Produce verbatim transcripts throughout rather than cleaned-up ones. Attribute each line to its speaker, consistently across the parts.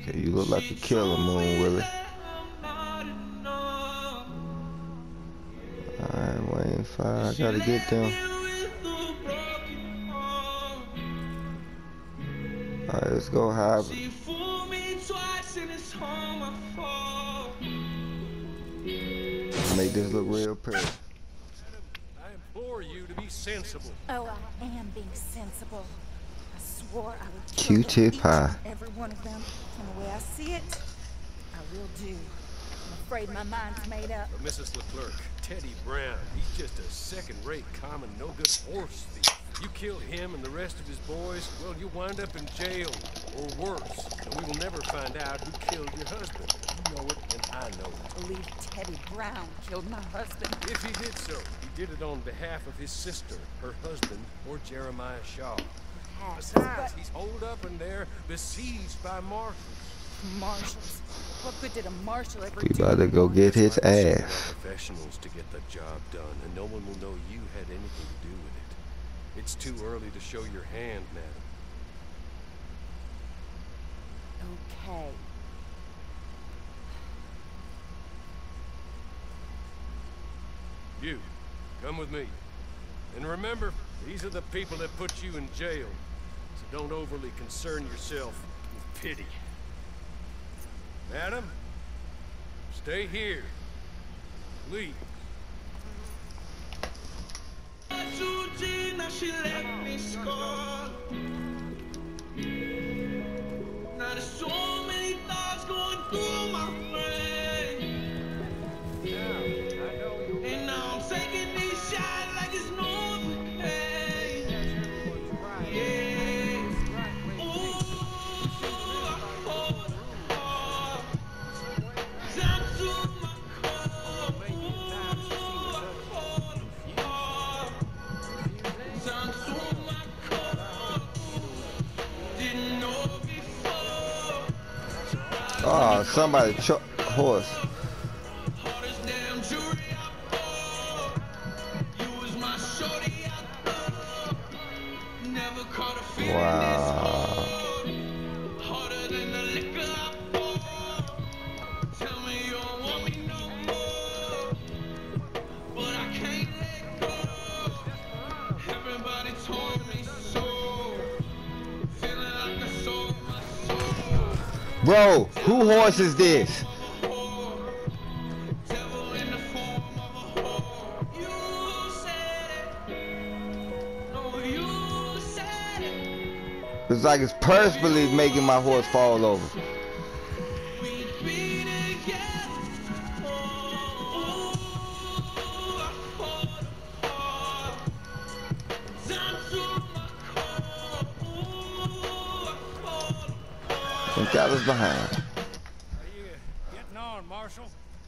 Speaker 1: Okay, you look like a killer, Moon Willie. Alright, Wayne Fire, I gotta get them. Alright, let's go hybrid. Make this look real pretty.
Speaker 2: I implore you to be sensible.
Speaker 3: Oh, I am being sensible. I swore I would kill
Speaker 1: Q-tip
Speaker 3: each
Speaker 1: pie.
Speaker 3: and every one of them. And the way I see it, I will do. I'm afraid my mind's made up.
Speaker 2: But Missus Leclerc, Teddy Brown, he's just a second-rate, common, no-good horse thief. You kill him and the rest of his boys, well, you'll wind up in jail, or worse. And we will never find out who killed your husband. You know it, and I know it.
Speaker 3: I believe Teddy Brown killed my husband.
Speaker 2: If he did so, he did it on behalf of his sister, her husband, or Jeremiah Shaw.
Speaker 3: Has,
Speaker 2: Besides,
Speaker 3: but
Speaker 2: he's holed up in there, besieged by marshals.
Speaker 3: marshals. What good did a marshal ever
Speaker 1: We
Speaker 3: do?
Speaker 1: about to go get his
Speaker 2: That's why we send
Speaker 1: ass.
Speaker 2: out professionals to get the job done, and no one will know you had anything to do with it. It's too early to show your hand, madam.
Speaker 3: Okay.
Speaker 2: You, come with me. And remember, these are the people that put you in jail. So don't overly concern yourself with pity. Madam, stay here. Please.
Speaker 4: She let me score. Now there's so many thoughts going through my brain. And now I'm taking these shots like it's no pain. Yeah. Ooh, I hold on. Down to my core. Ooh, I hold on. Down to my core. Didn't know before.
Speaker 1: Oh, somebody cho- horse.
Speaker 4: Hardest damn jury I bought. You was my shorty I thought. Never caught a feeling this hard. Harder than the liquor I bought. Tell me you don't want me no more. But I can't let go. Everybody told me so. Feeling like I sold my soul.
Speaker 1: Bro, who horse is this?
Speaker 4: Devil in the form of a whore. You said it. No, you said it.
Speaker 1: It's like it's purposefully making my horse fall over.
Speaker 4: We'd be together. Oh, I fall apart. Down to my core. Oh, I fall apart.
Speaker 1: Think I was behind.
Speaker 2: How you getting on, Marshal?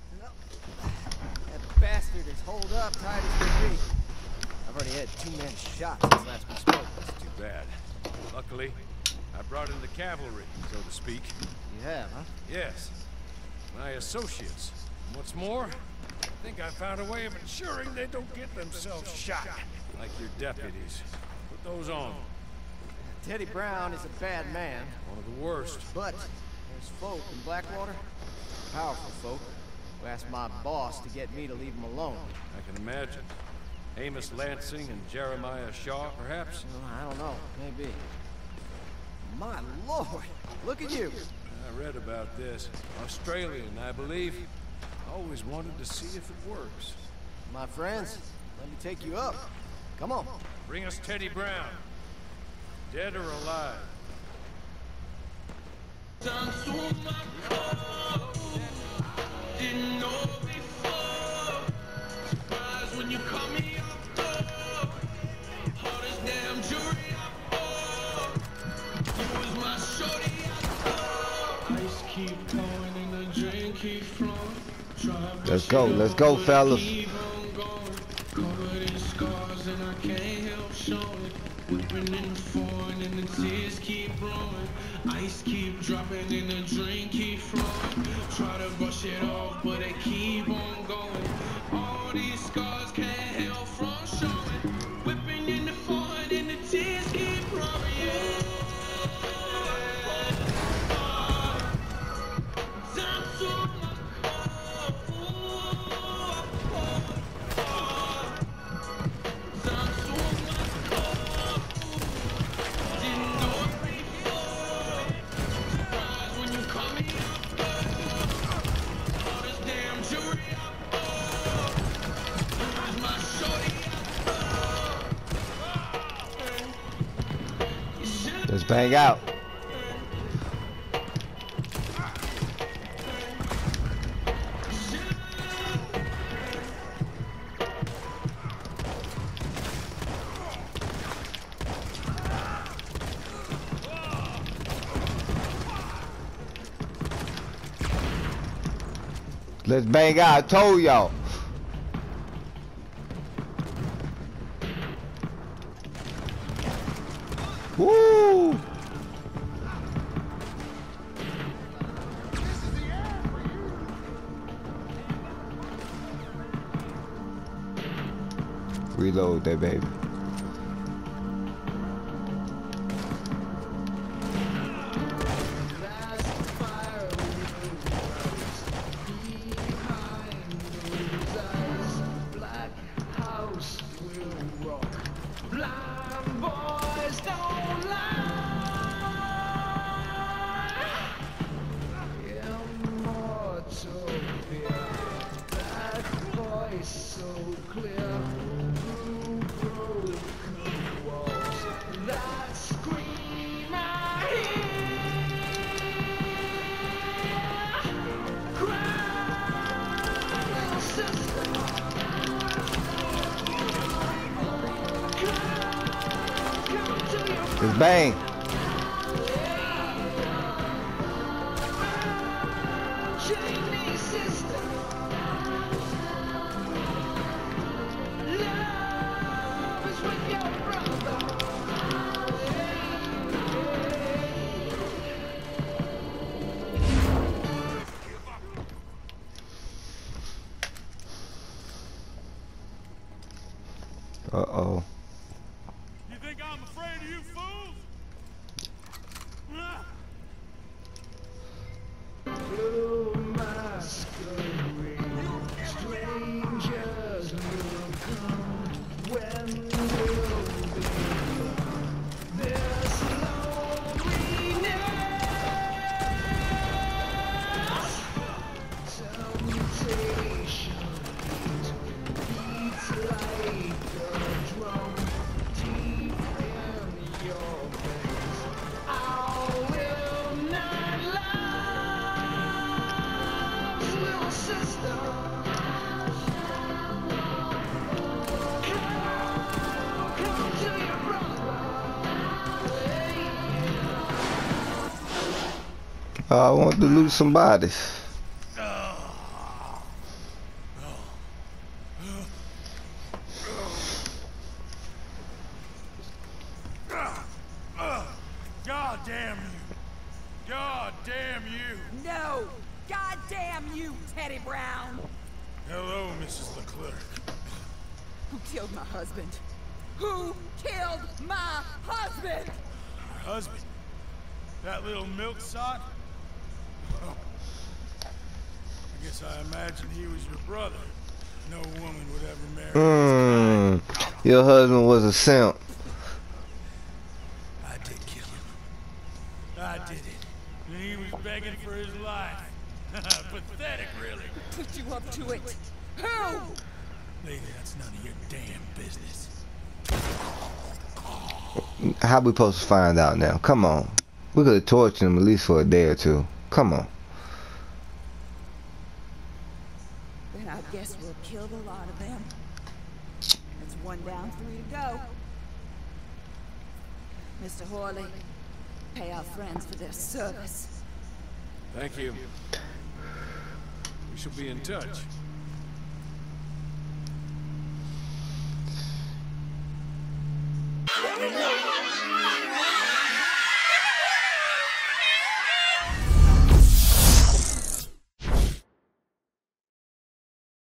Speaker 5: That bastard is holed up tight as can be. I've already had two men shot since last we spoke.
Speaker 2: That's too bad. Luckily, I brought in the cavalry, so to speak.
Speaker 5: You have, huh?
Speaker 2: Yes, my associates. And what's more, I think I found a way of ensuring they don't get themselves shot. Like your deputies. Put those on.
Speaker 5: Teddy Brown is a bad man,
Speaker 2: One of the worst.
Speaker 5: but there's folk in Blackwater, powerful folk, who asked my boss to get me to leave him alone.
Speaker 2: I can imagine. Amos Lansing and Jeremiah Shaw, perhaps?
Speaker 5: Well, I don't know, maybe. My lord, look at you.
Speaker 2: I read about this. Australian, I believe. Always wanted to see if it works.
Speaker 5: My friends, let me take you up. Come on.
Speaker 2: Bring us Teddy Brown. Dead or alive.
Speaker 4: Down to my core. Didn't know before. Surprised when you call me up door. Hardest damn jury I bought. You was my shorty I thought. Ice keep pouring and the drink keep flowing. Try
Speaker 1: Let's go, let's go, fellas.
Speaker 4: keep on going. Covered in scars and I can't help showing it. Whipping in the foreign and the tears keep blowing. Ice keep dropping and the drink keep flowing. Try to brush it off, but they keep on going. All these scars can't help from showing. Whipping in the foreign and the tears keep flowing. Yeah.
Speaker 1: bang out. Let's bang out. I told y'all. Woo! Reload that baby. Just bang. Uh-oh.
Speaker 6: You think I'm afraid of you fools?
Speaker 4: Blue masquerade, strangers will come. When will be this loneliness? Temptation beats like a drum deep in your veins. I will not love, little sister. Come, come to your brother.
Speaker 1: I want to lose some bodies.
Speaker 6: God damn you! God damn you!
Speaker 3: No! God damn you, Teddy Brown!
Speaker 6: Hello, Missus Leclerc.
Speaker 3: Who killed my husband? Who killed my husband?
Speaker 6: Your husband? That little milksop? Oh. I guess I imagined he was your brother. No woman would ever marry
Speaker 1: Mmm. Your husband was a simp.
Speaker 6: I did kill him. I did it. And he was begging for his life. Pathetic, really.
Speaker 3: Who put you up to it? Who?
Speaker 6: Lady, that's none of your damn business.
Speaker 1: How we supposed to find out now? Come on. We could have tortured him at least for a day or two. Come on.
Speaker 3: Then I guess we'll kill the lot of them. That's one down, three to go. Mister Horley, pay our friends for their service.
Speaker 2: Thank you. We shall be in touch.
Speaker 4: Let me know.